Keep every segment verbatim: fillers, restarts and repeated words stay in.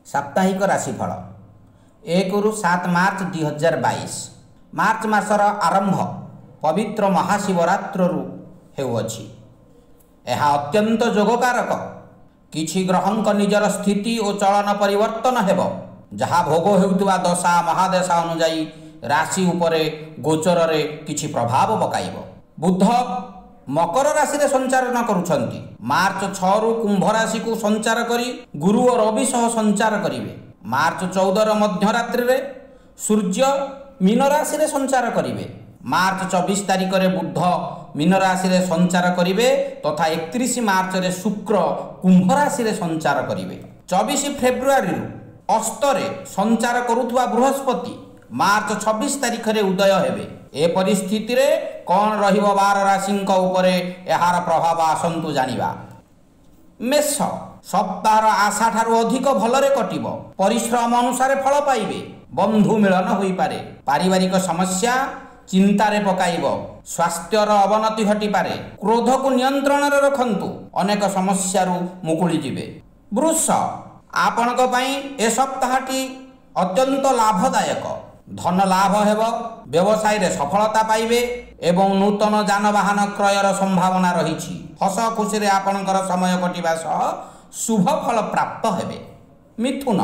साप्ताहिक राशिफल एक रु सात मार्च दुई हजार बाईस मार्च मासर आरंभ पवित्र महाशिवरात्र हेउअछि। यह अत्यंत जोगकारक किछि ग्रहंक निजर स्थिति और चलन परिवर्तन हेब जहाँ भोग हेउतुवा दशा महादशा अनुजाई राशि उपरे गोचर रे किछि प्रभाव पकाइब। बुध मकर राशि रे संचारण करुछंती। मार्च छह रु कुंभ राशि को संचार करी गुरु और रवि सह संचार करिवे। मार्च चौदह र मध्यरात्रि रे सूर्य मीन राशि रे संचार करिवे। मार्च चौबीस तारिख रे बुध मीन राशि रे संचार करिवे तथा इकतीस मार्च रे शुक्र कुंभ राशि रे संचार करिवे। चौबीस फेब्रुआरी रु अस्त रे संचार करुथुवा बृहस्पति मार्च छब्बीस तारिख रे उदय हेबे। ए परिस्थिति रे कौन रहिबो बार राशिंक उपरे एहार प्रभाव आसंतु जानिबा। मेष सप्ताहर आशा ठारू अधिक भलरे कटिबो। परिश्रम अनुसार फल पाइबे। बंधु मिलन होई पारे। पारिवारिक समस्या चिंतारे पकाइबो। स्वास्थ्यर अवनति घटी पारे। क्रोध को नियंत्रण रे रखंतु। अनेक समस्यारू मुकुली जिवे। वृष आपनक पई ए सप्ताहटी अत्यंत लाभदायक। धन लाभ हेब। व्यवसाय रे सफलता पाइबे एवं नूतन जानवाहन क्रयर संभावना रही। हस खुशी रे आपनकर समय कटिबा सह शुभ फल प्राप्त हेबे। मिथुन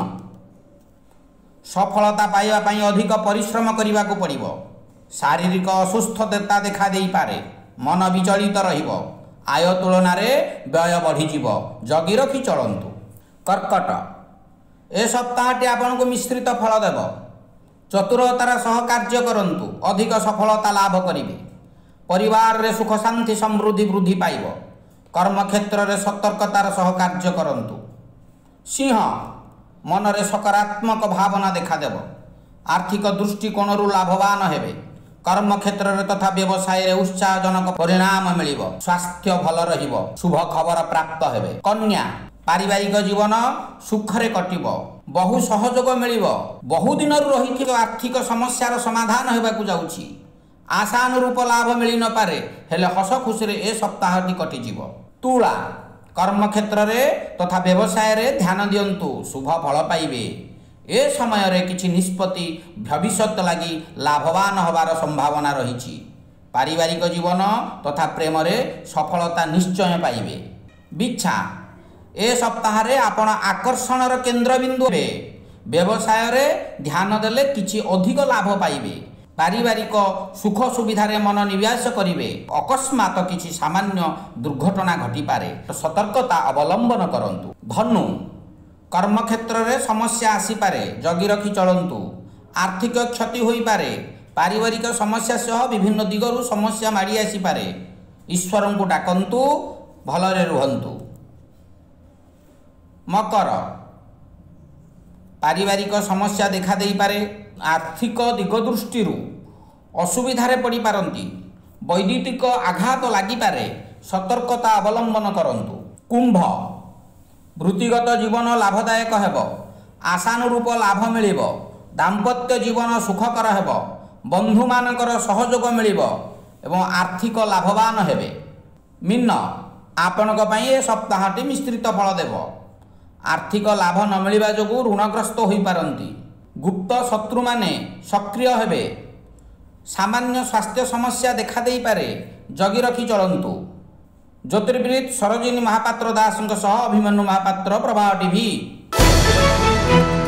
सफलता पाइबा पई अधिक परिश्रम करिबा को पड़िबो। शारीरिक असुस्थता देखा देई पारे। मन विचलित रहिबो। आय तुलन में व्यय बढ़ी जीव। जगी रखी चलंतु। कर्कट ए सप्ताहटी आपनको मिश्रित फल देव। चतुरतार सह कार्य करंतु। अधिक सफलता लाभ करिवे। परिवार रे सुख शांति समृद्धि वृद्धि पाइब। कर्म क्षेत्र रे सतर्कतार सह कार्य करंतु। सिंह मन रे सकारात्मक भावना देखा देव। आर्थिक दृष्टिकोण रु लाभवान हेबे। कर्म क्षेत्र रे तथा व्यवसाय रे उत्साहजनक परिणाम मिलिबो। स्वास्थ्य भल रहिबो। शुभ खबर प्राप्त हेबे। कन्या पारिवारिक जीवन सुखरे कटिबो। बहु सहयोग मिलिबो। बहु दिन रही आर्थिक समस्यार समाधान हेबाकु जाउछि। आशानुरूप लाभ मिली न पारे हेले हस खुशी रे ए सप्ताहटी कटि जीवो। तुला कर्म क्षेत्र रे तथा व्यवसाय रे ध्यान दियंतु। शुभ फल पाइबे। ए समय रे किछि निष्पत्ति भविष्यत लागि लाभवान होबार संभावना रही। पारिवारिक जीवन तथा प्रेम रे सफलता निश्चय पाइबे। बिच्छा ए सप्ताह रे आपण आकर्षणर केंद्र बिंदु हे। व्यवसाय रे ध्यान देले किछि अधिक लाभ पाइबे। पारिवारिक सुख सुविधा रे मन निवेश करिवे। अकस्मात किछि सामान्य दुर्घटना घटी पारे। सतर्कता अवलंबन करंतु। धनु कर्म क्षेत्र रे समस्या आसी पारे। जगी रखी चलंतु। आर्थिक क्षति होई पारे। पारिवारिक समस्या सह विभिन्न दिगरु समस्या माड़ी आसी पारे। ईश्वर को डाकंतु। भलरे रुहंतु। मकर पारिवारिक समस्या देखा देई पारे। आर्थिक दिग दृष्टि असुविधारे पड़ी पारंती। वैद्युतिक आघात लगी पारे। सतर्कता अवलंबन करंतु। कुंभ वृत्तिगत जीवन लाभदायक हेब। आशानुरूप लाभ मिलिबो। दाम्पत्य जीवन सुखकर हेब। बंधु मानकर सहयोग मिलिबो एवं आर्थिक लाभवान हेबे। मीन आपनक पई ए सप्ताहटी मिश्रित फल देव। आर्थिक लाभ न मिलिबा जोगु ऋणग्रस्त होई पारंती। गुप्त शत्रु माने सक्रिय हेबे। सामान्य स्वास्थ्य समस्या देखा देई पारे। जगी रखी चलंतु। ज्योतिर्विद सरोजिनी महापात्र दासଙ୍କ सह अभिमन्यु महापात्र प्रभाव टीवी।